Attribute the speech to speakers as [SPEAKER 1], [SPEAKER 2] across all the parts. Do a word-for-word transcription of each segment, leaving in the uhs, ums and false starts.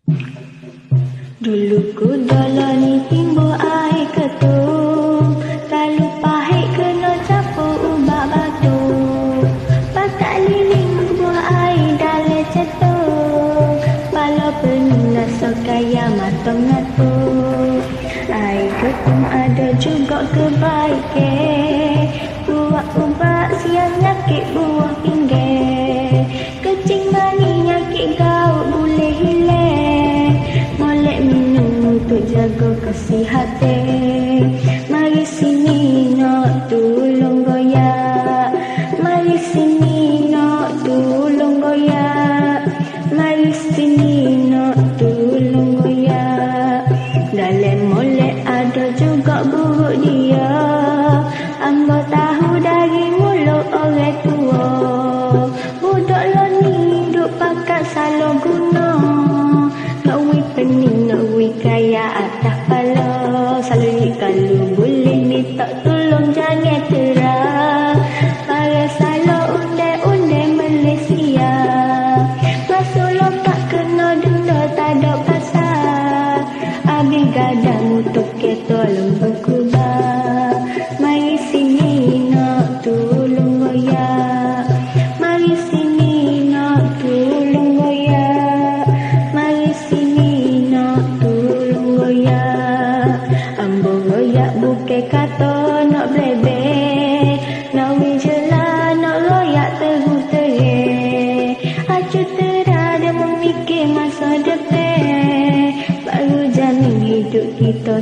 [SPEAKER 1] Dulu ku dolani timbul air ketum, lalu pahit kena capu ubak batu. Pakat liling buah air dalam cetung, pala penuh rasa kaya matang ngatur. Air ketum ada juga kebaikan, buat ubat siang nyakit buah pinggir. Kecing mani nyakit gaut boleh hilang, molek minum untuk jaga kesihatan. Mari sini nak tolong goyak, mari sini nak tolong goyak, mari sini nak tolong goyak. Dalam molek ada juga buruk dia, ambo tahu dari mulut orang tua. Budak lo ni duk pakat salah guna, nak wui pening, nak wui kaya atas pala. Selalu kalau boleh minta tolong jangan terang, para salah undai-undai Malaysia. Masuk lopak kena denda tak ada pasal, habis gadang untuk kita lembut kubah. Mari sini nak tolong goyak, mari sini nak tolong goyak, mari sini nak tolong goyak. Ambo goyak bukan kata nak blebek, nak wijelah nak goyak terus-terus. Acu terah dia memikir masa depan, baru jamin hidup kita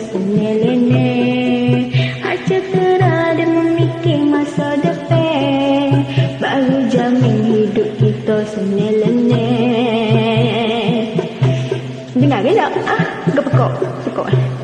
[SPEAKER 1] senelene. Acu terah dia memikir masa depan, baru jamin hidup kita senelene. Dengar ke tak? Ah, gak pekok. Pekok.